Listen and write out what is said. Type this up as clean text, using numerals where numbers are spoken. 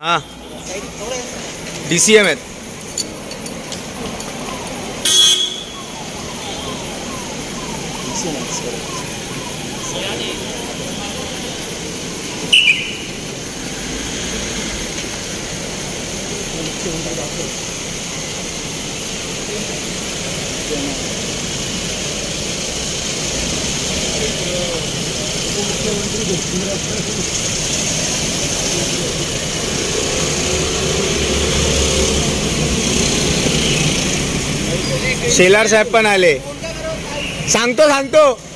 हां DCM आहेत. शेलार साहेब पण आले. सांगतो